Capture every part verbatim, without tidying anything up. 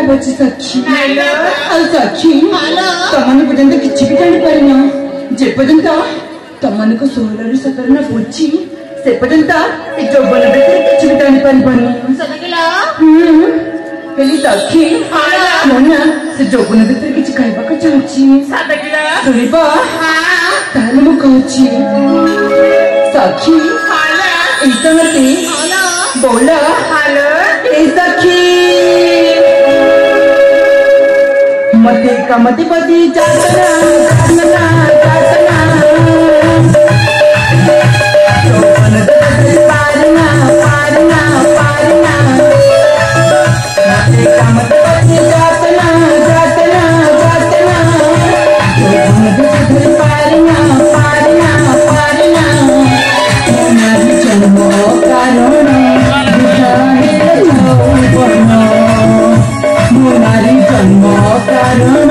बची सखी ଆଉ सखी ତମମାନେ ପର୍ଯ୍ୟନ୍ତ କିଛି ବି ଜାଣିପାରିନ ଯେ ପର୍ଯ୍ୟନ୍ତ ତମମାନଙ୍କୁ ଷୋହଳରୁ ସତର ନା ବୁଝି ସେ ପର୍ଯ୍ୟନ୍ତ ଏ ଯୌବନ ଭିତରେ କିଛି ବି ଜାଣିପାରିବନି ହେଲେ ସଖି ମୁଁ ନା ସେ ଯୌବନ ଭିତରେ କିଛି କହିବାକୁ ଚାହୁଁଛି ଶୁଣିବ ତାହେଲେ ମୁଁ କହୁଛି सखी ऐसा मते बोला ए सखी मते का मते पति जातना जातना जातना तो मन दे पारना पारना पारना मते का मते पति जातना जातना जातना तो मन दे पारना पारना पारना जन्म कारण मुनारी जन्म कारण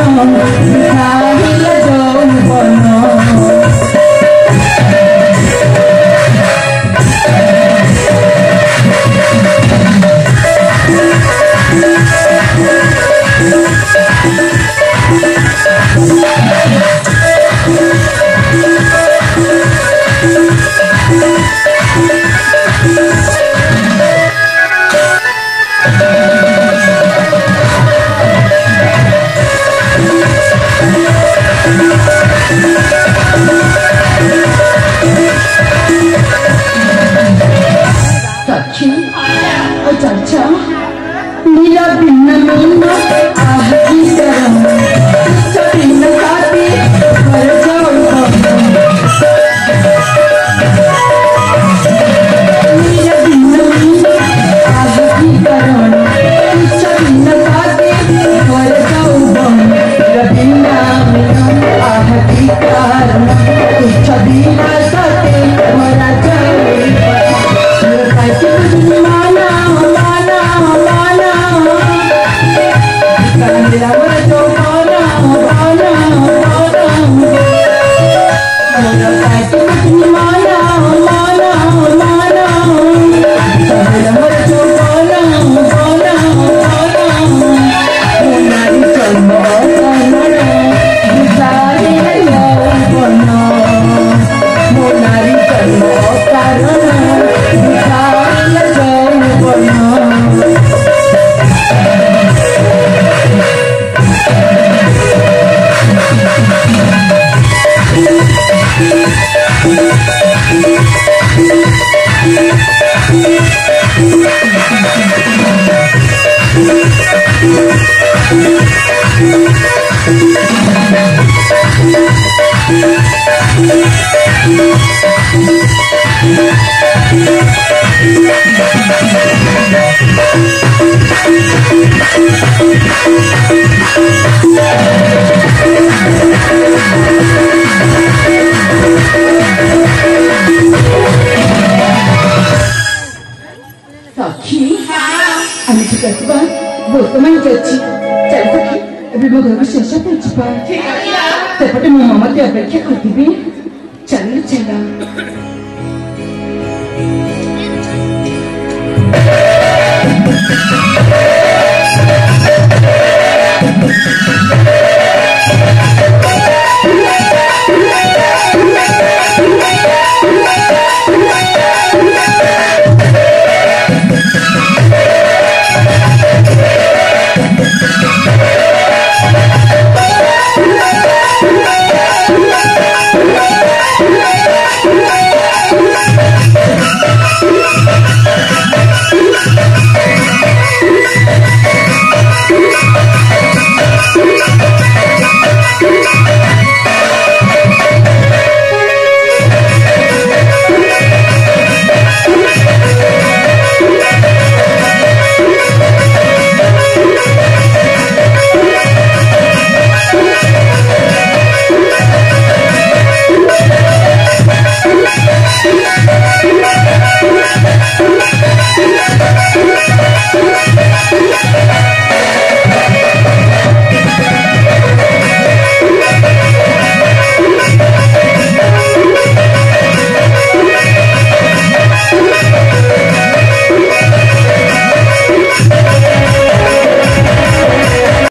चाचा नीला भिन्न भिन्न आहती करम भिन्न काटे भर जाओ नीला भिन्न भिन्न आहती करम भिन्न काटे भर जाओ रबिना आहती करम बिना साथे मरा जाओ माना माना माना कंदिला जो माना माना माना मोरा काटे माना माना माना कंदिला जो माना माना माना मोनारी जन्म कारणा विचारे लो बना मोनारी जन्म कारणा बर्तमान जाची चल सखी अभी मो घर को शेष पे छिपा सेपटे मो मामा ते अपेक्षा करथिबी चल चला